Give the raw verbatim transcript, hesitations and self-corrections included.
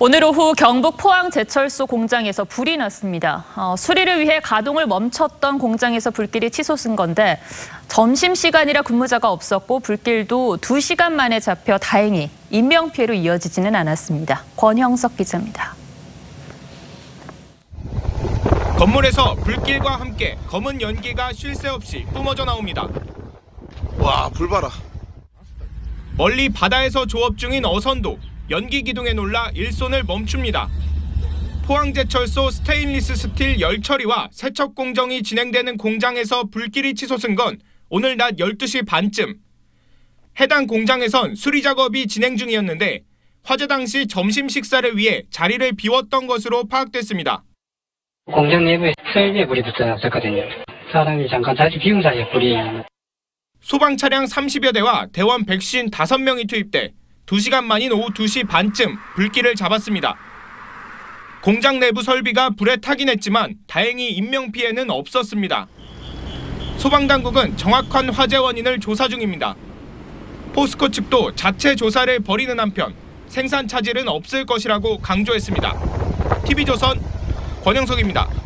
오늘 오후 경북 포항 제철소 공장에서 불이 났습니다. 어, 수리를 위해 가동을 멈췄던 공장에서 불길이 치솟은 건데 점심시간이라 근무자가 없었고 불길도 두 시간 만에 잡혀 다행히 인명피해로 이어지지는 않았습니다. 권형석 기자입니다. 건물에서 불길과 함께 검은 연기가 쉴 새 없이 뿜어져 나옵니다. 와, 불 봐라. 멀리 바다에서 조업 중인 어선도 연기 기둥에 놀라 일손을 멈춥니다. 포항제철소 스테인리스 스틸 열 처리와 세척 공정이 진행되는 공장에서 불길이 치솟은 건 오늘 낮 열두 시 반쯤. 해당 공장에선 수리 작업이 진행 중이었는데 화재 당시 점심 식사를 위해 자리를 비웠던 것으로 파악됐습니다. 공장 내부에 설비에 불이 붙어났었거든요. 사람이 잠깐 자리 비운 사이에 불이. 소방 차량 삼십여 대와 대원 백오십오 명이 투입돼 두 시간 만인 오후 두 시 반쯤 불길을 잡았습니다. 공장 내부 설비가 불에 타긴 했지만 다행히 인명피해는 없었습니다. 소방당국은 정확한 화재 원인을 조사 중입니다. 포스코 측도 자체 조사를 벌이는 한편 생산 차질은 없을 것이라고 강조했습니다. 티비조선 권형석입니다.